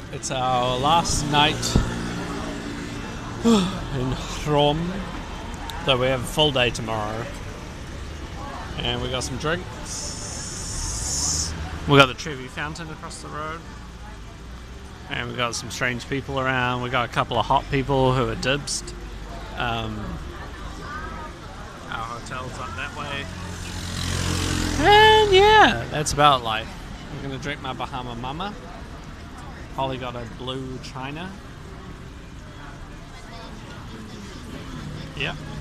It's our last night in Rome, though we have a full day tomorrow. And we got some drinks. We got the Trevi Fountain across the road. And we got some strange people around. We got a couple of hot people who are dibsed. Our hotel's up that way. And yeah, that's about life. I'm gonna drink my Bahama Mama. Holly got a blue China. Yep.